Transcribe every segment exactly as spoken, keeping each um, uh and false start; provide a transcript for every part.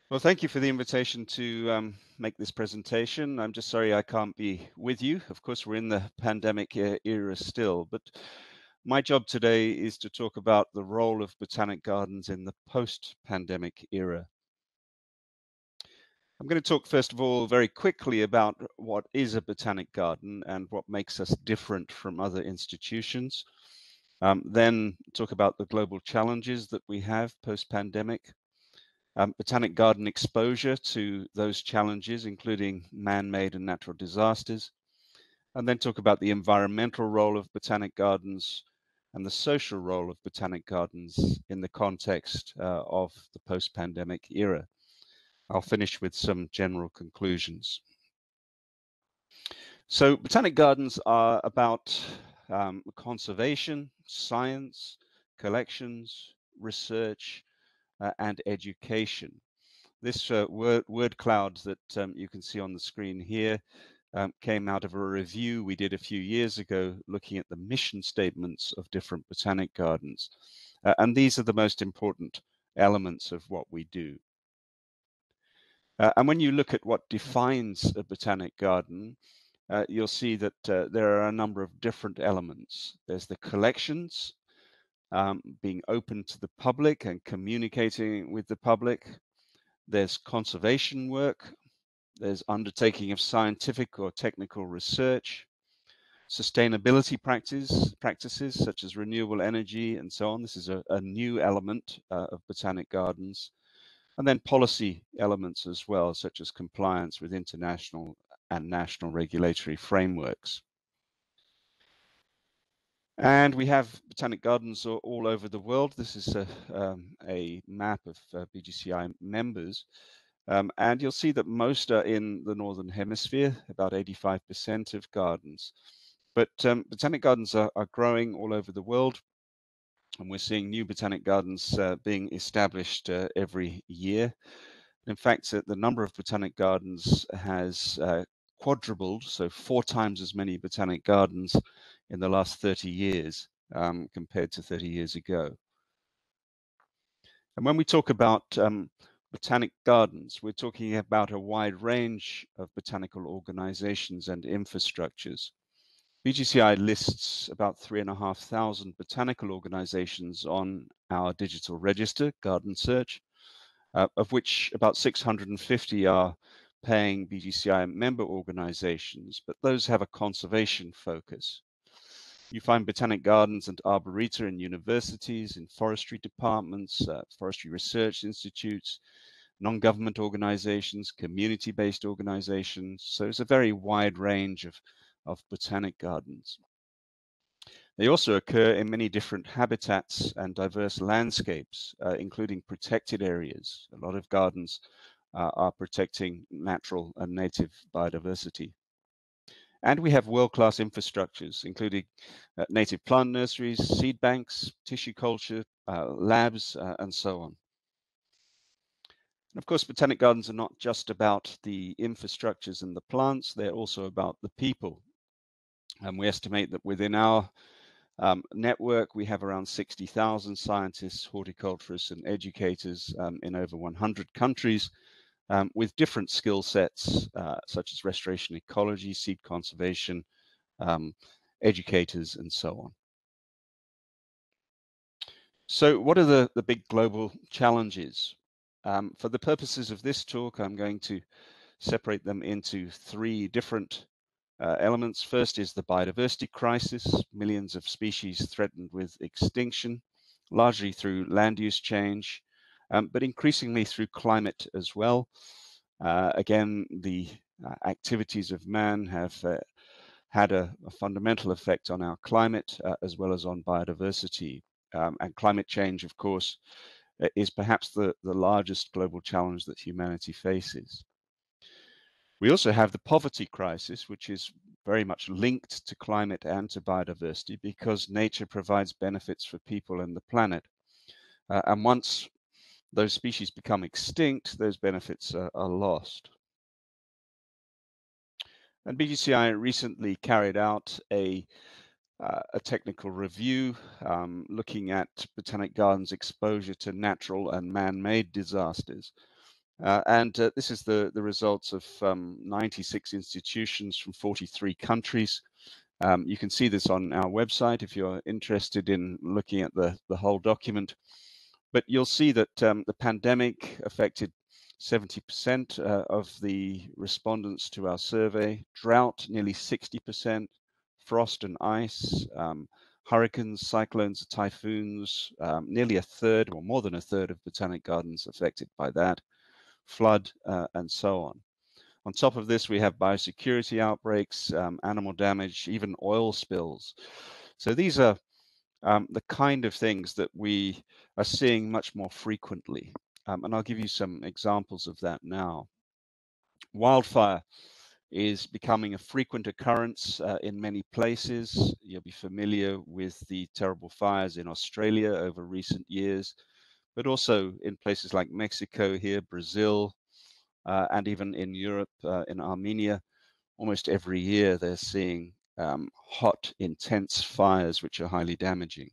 Well, thank you for the invitation to um, make this presentation. I'm just sorry I can't be with you. Of course, we're in the pandemic e- era still, but my job today is to talk about the role of botanic gardens in the post-pandemic era. I'm going to talk, first of all, very quickly about what is a botanic garden and what makes us different from other institutions. Um, then talk about the global challenges that we have post-pandemic. Um, botanic garden exposure to those challenges, including man-made and natural disasters, and then talk about the environmental role of botanic gardens and the social role of botanic gardens in the context uh, of the post-pandemic era. I'll finish with some general conclusions. So botanic gardens are about um, conservation, science, collections, research, uh, and education. This uh, word, word cloud that um, you can see on the screen here um, came out of a review we did a few years ago looking at the mission statements of different botanic gardens. Uh, and these are the most important elements of what we do. Uh, and when you look at what defines a botanic garden, uh, you'll see that uh, there are a number of different elements. There's the collections, um, being open to the public and communicating with the public. There's conservation work. There's undertaking of scientific or technical research, sustainability practice, practices such as renewable energy and so on. This is a, a new element uh, of botanic gardens. And then policy elements as well, such as compliance with international and national regulatory frameworks. And we have botanic gardens all, all over the world. This is a, um, a map of uh, B G C I members. Um, and you'll see that most are in the Northern Hemisphere, about eighty-five percent of gardens. But um, botanic gardens are, are growing all over the world, and we're seeing new botanic gardens uh, being established uh, every year. In fact, uh, the number of botanic gardens has uh, quadrupled, so four times as many botanic gardens in the last thirty years um, compared to thirty years ago. And when we talk about um, botanic gardens, we're talking about a wide range of botanical organizations and infrastructures. B G C I lists about three and a half thousand botanical organizations on our digital register, Garden Search, uh, of which about six hundred fifty are paying B G C I member organizations, but those have a conservation focus. You find botanic gardens and arboreta in universities, in forestry departments, uh, forestry research institutes, non-government organizations, community-based organizations. So it's a very wide range of, of botanic gardens. They also occur in many different habitats and diverse landscapes, uh, including protected areas. A lot of gardens uh, are protecting natural and native biodiversity. And we have world-class infrastructures, including uh, native plant nurseries, seed banks, tissue culture, uh, labs, uh, and so on. And of course, botanic gardens are not just about the infrastructures and the plants, they're also about the people. And we estimate that within our um, network, we have around sixty thousand scientists, horticulturists, and educators um, in over one hundred countries um, with different skill sets, uh, such as restoration ecology, seed conservation, um, educators, and so on. So what are the, the big global challenges? Um, for the purposes of this talk, I'm going to separate them into three different uh, elements. First is the biodiversity crisis, millions of species threatened with extinction, largely through land use change, um, but increasingly through climate as well. Uh, again, the uh, activities of man have uh, had a, a, fundamental effect on our climate uh, as well as on biodiversity. Um, and climate change, of course, is perhaps the, the largest global challenge that humanity faces. We also have the poverty crisis, which is very much linked to climate and to biodiversity because nature provides benefits for people and the planet. Uh, and once those species become extinct, those benefits are, are lost. And B G C I recently carried out a, uh, a technical review um, looking at botanic gardens' exposure to natural and man-made disasters. Uh, and uh, this is the, the results of um, ninety-six institutions from forty-three countries. Um, you can see this on our website if you're interested in looking at the, the whole document. But you'll see that um, the pandemic affected seventy percent uh, of the respondents to our survey, drought nearly sixty percent, frost and ice, um, hurricanes, cyclones, typhoons, um, nearly a third or more than a third of botanic gardens affected by that, flood, uh, and so on. On top of this, we have biosecurity outbreaks, um, animal damage, even oil spills. So these are um, the kind of things that we are seeing much more frequently. Um, and I'll give you some examples of that now. Wildfire is becoming a frequent occurrence uh, in many places. You'll be familiar with the terrible fires in Australia over recent years, but also in places like Mexico here, Brazil, uh, and even in Europe, uh, in Armenia. Almost every year they're seeing um, hot, intense fires which are highly damaging.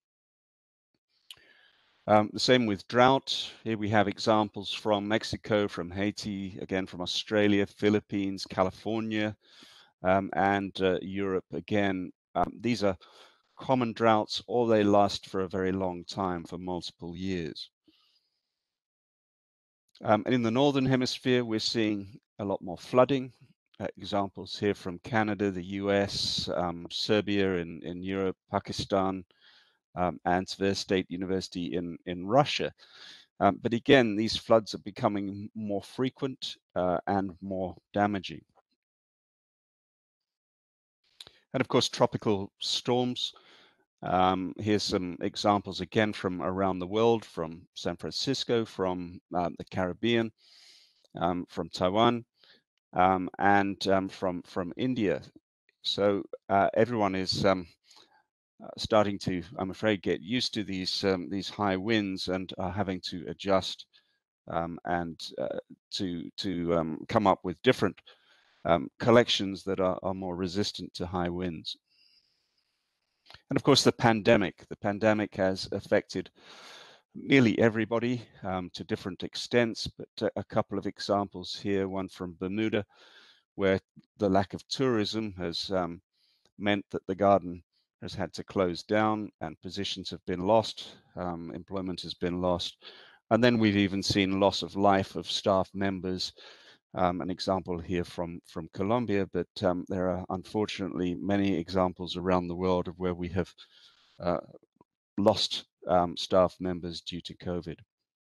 Um, the same with drought. Here we have examples from Mexico, from Haiti, again from Australia, Philippines, California, um, and uh, Europe again. Um, these are common droughts, or they last for a very long time, for multiple years. Um, and in the Northern Hemisphere, we're seeing a lot more flooding. Uh, examples here from Canada, the U S, um, Serbia in, in Europe, Pakistan, um, and Tver State University in, in Russia. Um, but again, these floods are becoming more frequent uh, and more damaging. And of course, tropical storms. Um, here's some examples again from around the world, from San Francisco, from um, the Caribbean, um, from Taiwan, um, and um, from from India. So uh, everyone is um, uh, starting to, I'm afraid, get used to these um, these high winds and are having to adjust um, and uh, to to um, come up with different um, collections that are, are more resistant to high winds. And of course, the pandemic. The pandemic has affected nearly everybody um, to different extents, but a couple of examples here, one from Bermuda, where the lack of tourism has um, meant that the garden has had to close down and positions have been lost, um, employment has been lost. And then we've even seen loss of life of staff members. Um, an example here from, from Colombia, but um, there are unfortunately many examples around the world of where we have uh, lost um, staff members due to COVID.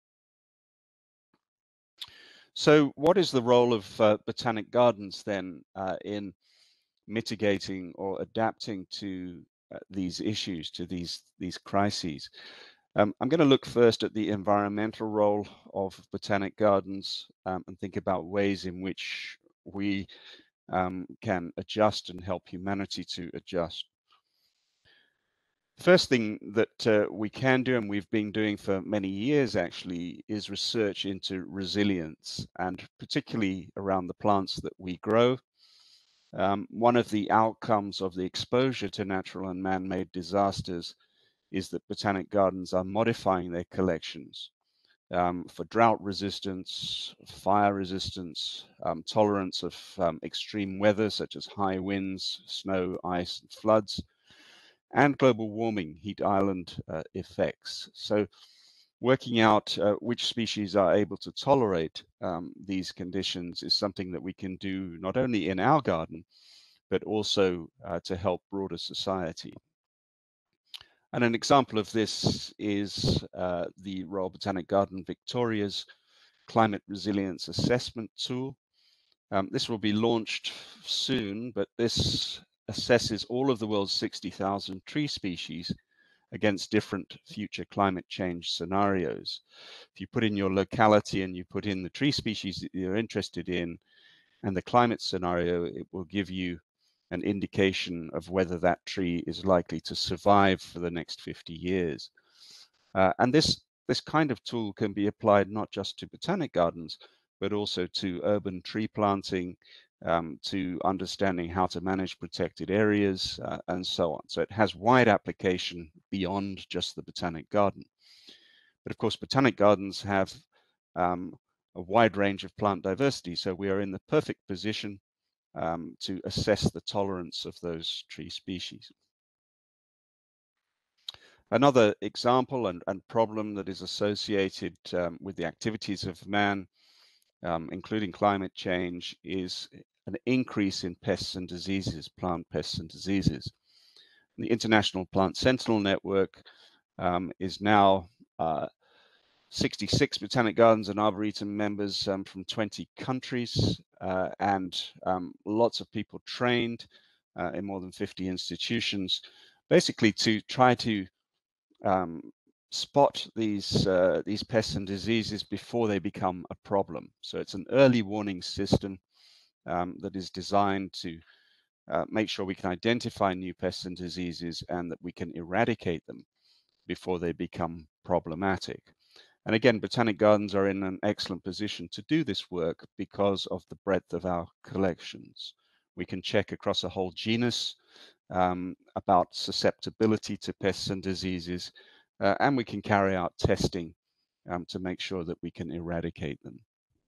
So what is the role of uh, botanic gardens then uh, in mitigating or adapting to uh, these issues, to these, these crises? Um, I'm going to look first at the environmental role of botanic gardens um, and think about ways in which we um, can adjust and help humanity to adjust. First thing that uh, we can do, and we've been doing for many years actually, is research into resilience, and particularly around the plants that we grow. Um, one of the outcomes of the exposure to natural and man-made disasters is that botanic gardens are modifying their collections um, for drought resistance, fire resistance, um, tolerance of um, extreme weather such as high winds, snow, ice, and floods, and global warming, heat island uh, effects. So working out uh, which species are able to tolerate um, these conditions is something that we can do not only in our garden, but also uh, to help broader society. And an example of this is uh, the Royal Botanic Garden Victoria's Climate Resilience Assessment Tool. Um, this will be launched soon, but this assesses all of the world's sixty thousand tree species against different future climate change scenarios. If you put in your locality and you put in the tree species that you're interested in and the climate scenario, it will give you an indication of whether that tree is likely to survive for the next fifty years. Uh, and this, this kind of tool can be applied not just to botanic gardens, but also to urban tree planting, um, to understanding how to manage protected areas, uh, and so on. So it has wide application beyond just the botanic garden. But of course, botanic gardens have um, a wide range of plant diversity. So we are in the perfect position um, to assess the tolerance of those tree species. Another example and, and problem that is associated um, with the activities of man, um, including climate change, is an increase in pests and diseases, plant pests and diseases. The International Plant Sentinel Network um, is now uh, sixty-six Botanic Gardens and Arboretum members um, from twenty countries, uh, and um, lots of people trained uh, in more than fifty institutions, basically to try to um, spot these uh, these pests and diseases before they become a problem. So it's an early warning system um, that is designed to uh, make sure we can identify new pests and diseases and that we can eradicate them before they become problematic. And again, Botanic Gardens are in an excellent position to do this work because of the breadth of our collections. We can check across a whole genus um, about susceptibility to pests and diseases, uh, and we can carry out testing um, to make sure that we can eradicate them.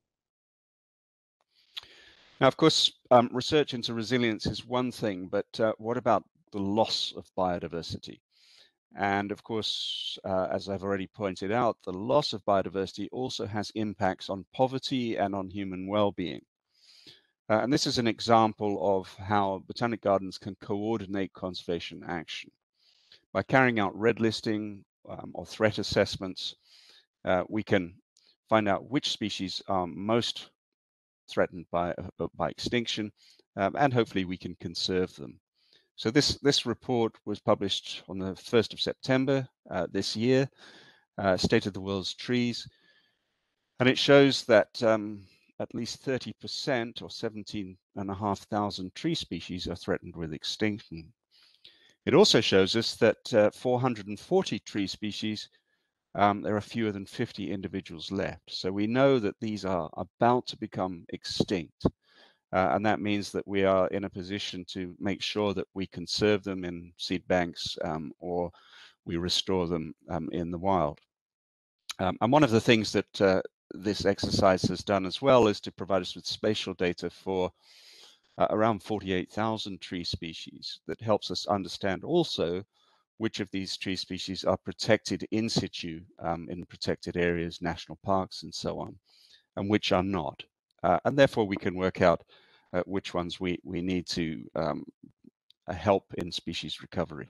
Now, of course, um, research into resilience is one thing, but uh, what about the loss of biodiversity? And of course, uh, as I've already pointed out, the loss of biodiversity also has impacts on poverty and on human well-being. Uh, and this is an example of how Botanic Gardens can coordinate conservation action. By carrying out red listing um, or threat assessments, uh, we can find out which species are most threatened by, uh, by extinction, um, and hopefully we can conserve them. So this, this report was published on the first of September uh, this year, uh, State of the World's Trees, and it shows that um, at least thirty percent or seventeen and a half thousand tree species are threatened with extinction. It also shows us that uh, four hundred forty tree species, um, there are fewer than fifty individuals left. So we know that these are about to become extinct. Uh, and that means that we are in a position to make sure that we conserve them in seed banks um, or we restore them um, in the wild. Um, and one of the things that uh, this exercise has done as well is to provide us with spatial data for uh, around forty-eight thousand tree species that helps us understand also which of these tree species are protected in situ um, in protected areas, national parks, and so on, and which are not. Uh, and therefore, we can work out uh, which ones we, we need to um, help in species recovery.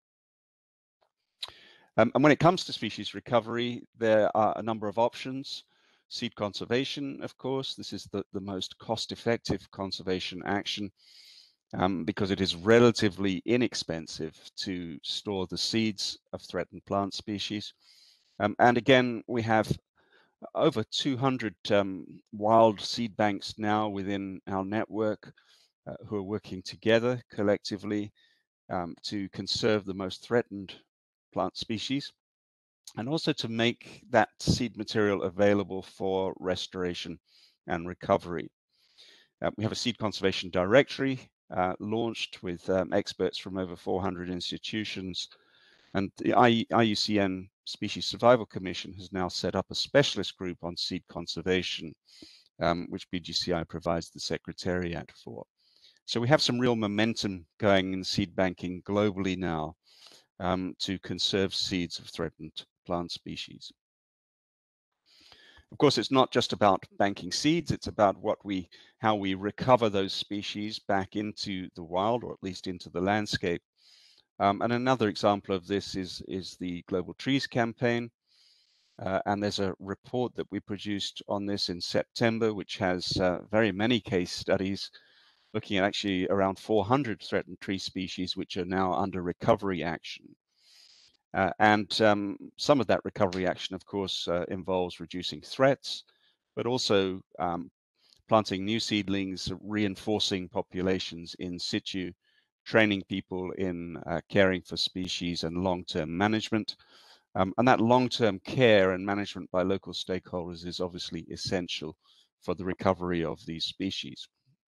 Um, and when it comes to species recovery, there are a number of options. Seed conservation, of course, this is the, the most cost-effective conservation action um, because it is relatively inexpensive to store the seeds of threatened plant species. Um, and again, we have over two hundred um, wild seed banks now within our network uh, who are working together collectively um, to conserve the most threatened plant species and also to make that seed material available for restoration and recovery. Uh, we have a seed conservation directory uh, launched with um, experts from over four hundred institutions, and the I U C N Species Survival Commission has now set up a specialist group on seed conservation, um, which B G C I provides the secretariat for. So we have some real momentum going in seed banking globally now um, to conserve seeds of threatened plant species. Of course, it's not just about banking seeds, it's about what we, how we recover those species back into the wild, or at least into the landscape. Um, and another example of this is, is the Global Trees Campaign. Uh, and there's a report that we produced on this in September, which has uh, very many case studies looking at actually around four hundred threatened tree species, which are now under recovery action. Uh, and um, some of that recovery action, of course, uh, involves reducing threats, but also um, planting new seedlings, reinforcing populations in situ, training people in uh, caring for species and long-term management. Um, and that long-term care and management by local stakeholders is obviously essential for the recovery of these species.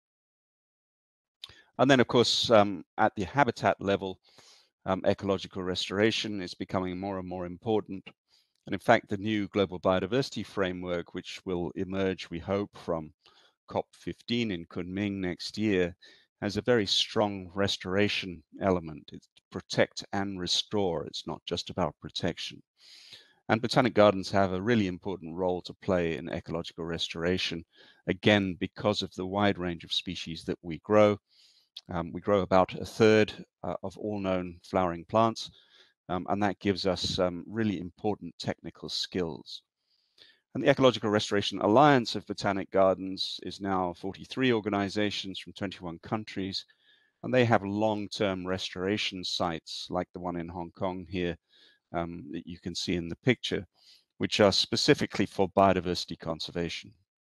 And then, of course, um, at the habitat level, um, ecological restoration is becoming more and more important. And in fact, the new Global Biodiversity Framework, which will emerge, we hope, from COP fifteen in Kunming next year, has a very strong restoration element. It's protect and restore. It's not just about protection. And botanic gardens have a really important role to play in ecological restoration, again, because of the wide range of species that we grow. Um, we grow about a third uh, of all known flowering plants, um, and that gives us um, really important technical skills. And the Ecological Restoration Alliance of Botanic Gardens is now forty-three organizations from twenty-one countries, and they have long-term restoration sites like the one in Hong Kong here um, that you can see in the picture, which are specifically for biodiversity conservation.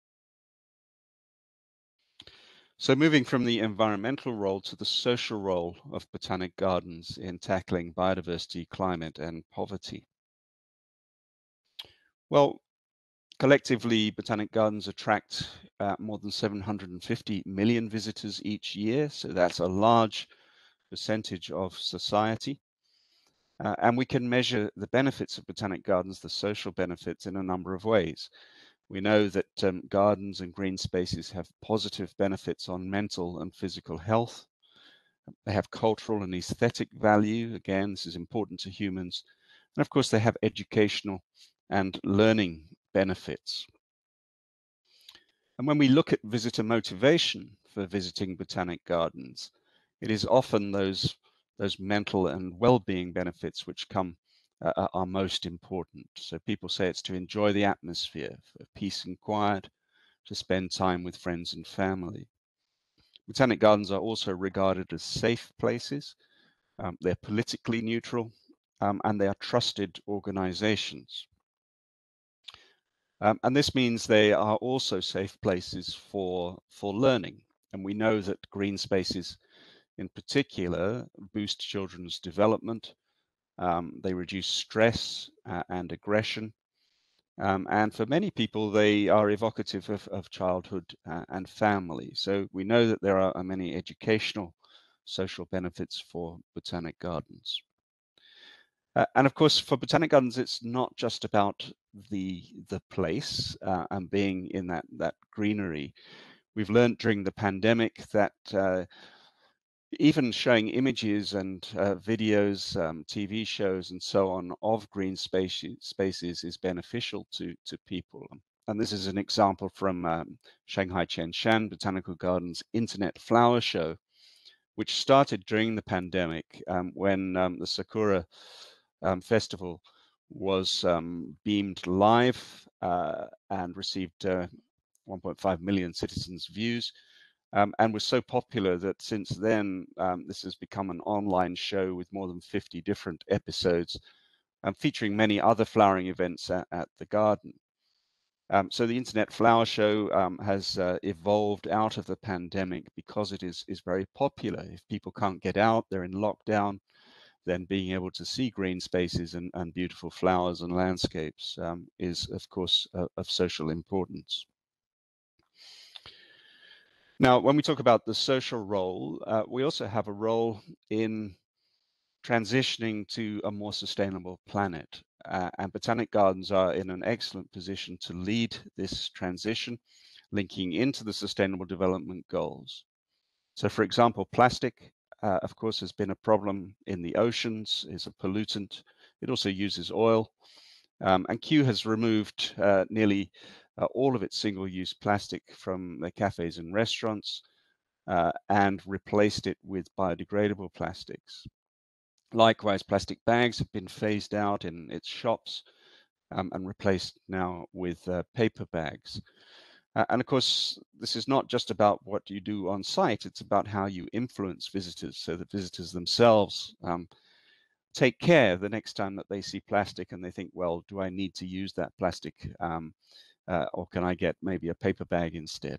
So moving from the environmental role to the social role of botanic gardens in tackling biodiversity, climate, and poverty. Well, collectively, botanic gardens attract uh, more than seven hundred fifty million visitors each year, so that's a large percentage of society. Uh, and we can measure the benefits of botanic gardens, the social benefits, in a number of ways. We know that um, gardens and green spaces have positive benefits on mental and physical health. They have cultural and aesthetic value. Again, this is important to humans. And of course, they have educational and learning benefits. And when we look at visitor motivation for visiting botanic gardens, it is often those, those mental and well-being benefits which come uh, are most important. So people say it's to enjoy the atmosphere, for peace and quiet, to spend time with friends and family. Botanic gardens are also regarded as safe places. Um, they're politically neutral, um, and they are trusted organizations. Um, and this means they are also safe places for, for learning. And we know that green spaces in particular boost children's development. Um, they reduce stress uh, and aggression. Um, and for many people, they are evocative of, of childhood uh, and family. So we know that there are many educational social benefits for botanic gardens. Uh, and of course, for botanic gardens, it's not just about the the place uh, and being in that that greenery. We've learned during the pandemic that uh, even showing images and uh, videos, um, T V shows, and so on of green spaces spaces is beneficial to to people. And this is an example from um, Shanghai Qianshan Botanical Gardens Internet Flower Show, which started during the pandemic um, when um, the Sakura um, festival was um, beamed live uh, and received uh, one point five million citizens' views, um, and was so popular that since then um, this has become an online show with more than fifty different episodes, um, featuring many other flowering events at, at the garden. Um, so the Internet Flower Show um, has uh, evolved out of the pandemic because it is is very popular. If people can't get out, they're in lockdown, then being able to see green spaces and, and beautiful flowers and landscapes um, is, of course, uh, of social importance. Now, when we talk about the social role, uh, we also have a role in transitioning to a more sustainable planet. Uh, and botanic gardens are in an excellent position to lead this transition, linking into the Sustainable Development Goals. So, for example, plastic, uh, of course, has been a problem in the oceans, is a pollutant. It also uses oil. Um, and Kew has removed uh, nearly uh, all of its single-use plastic from their cafes and restaurants uh, and replaced it with biodegradable plastics. Likewise, plastic bags have been phased out in its shops um, and replaced now with uh, paper bags. Uh, and of course, this is not just about what you do on site, it's about how you influence visitors so that visitors themselves um, take care the next time that they see plastic and they think, well, do I need to use that plastic um, uh, or can I get maybe a paper bag instead?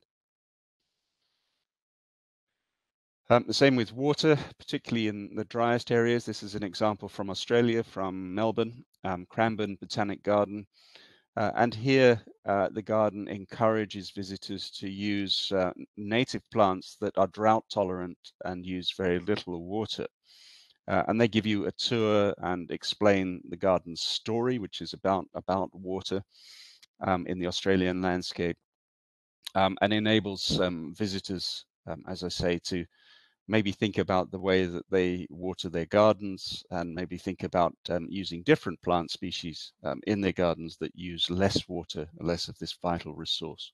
Um, the same with water, particularly in the driest areas. This is an example from Australia, from Melbourne, um, Cranbourne Botanic Garden. Uh, and here, uh, the garden encourages visitors to use uh, native plants that are drought tolerant and use very little water. Uh, and they give you a tour and explain the garden's story, which is about, about water um, in the Australian landscape, um, and enables um, visitors, um, as I say, to maybe think about the way that they water their gardens, and maybe think about um, using different plant species um, in their gardens that use less water, less of this vital resource.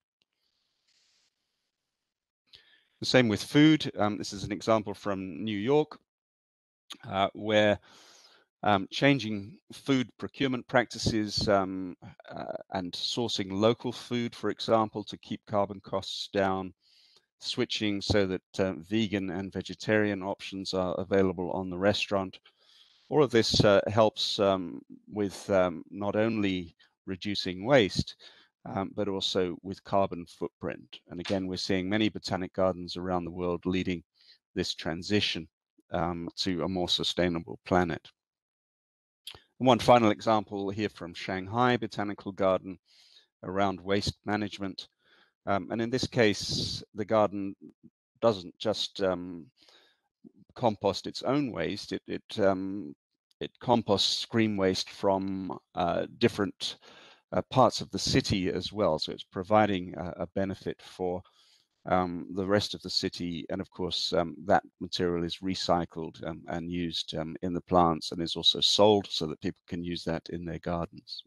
The same with food. Um, this is an example from New York, uh, where um, changing food procurement practices um, uh, and sourcing local food, for example, to keep carbon costs down, switching so that uh, vegan and vegetarian options are available on the restaurant. All of this uh, helps um, with um, not only reducing waste, um, but also with carbon footprint. And again, we're seeing many botanic gardens around the world leading this transition um, to a more sustainable planet. And one final example here from Shanghai Botanical Garden around waste management. Um, and in this case, the garden doesn't just um, compost its own waste, it, it, um, it composts green waste from uh, different uh, parts of the city as well. So it's providing a, a benefit for um, the rest of the city. And of course, um, that material is recycled um, and used um, in the plants, and is also sold so that people can use that in their gardens.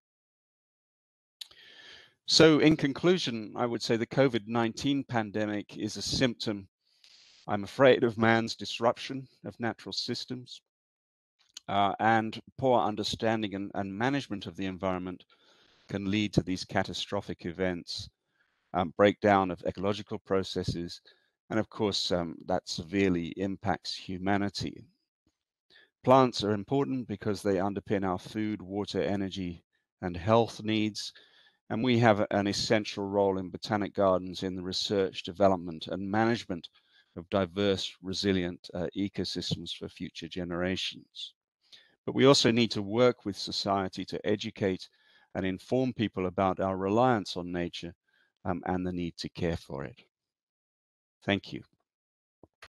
So in conclusion, I would say the COVID nineteen pandemic is a symptom, I'm afraid, of man's disruption of natural systems, uh, and poor understanding and, and management of the environment can lead to these catastrophic events, um, breakdown of ecological processes, and of course um, that severely impacts humanity. Plants are important because they underpin our food, water, energy, and health needs, and we have an essential role in botanic gardens in the research, development, and management of diverse, resilient uh, ecosystems for future generations. But we also need to work with society to educate and inform people about our reliance on nature um, and the need to care for it. Thank you.